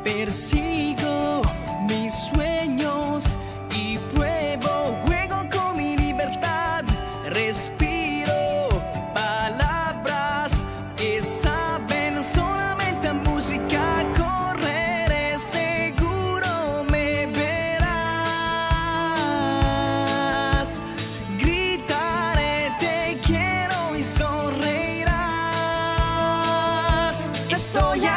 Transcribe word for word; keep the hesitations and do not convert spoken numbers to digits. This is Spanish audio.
Persigo mis sueños y pruebo, juego con mi libertad. Respiro palabras que saben solamente a música. Correré seguro, me verás. Gritaré te quiero y sonreirás. Estoy